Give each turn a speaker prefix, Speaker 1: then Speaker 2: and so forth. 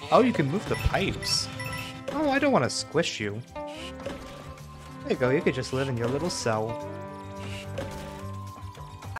Speaker 1: Oh, you can move the pipes. Oh, I don't want to squish you. There you go, you could just live in your little cell.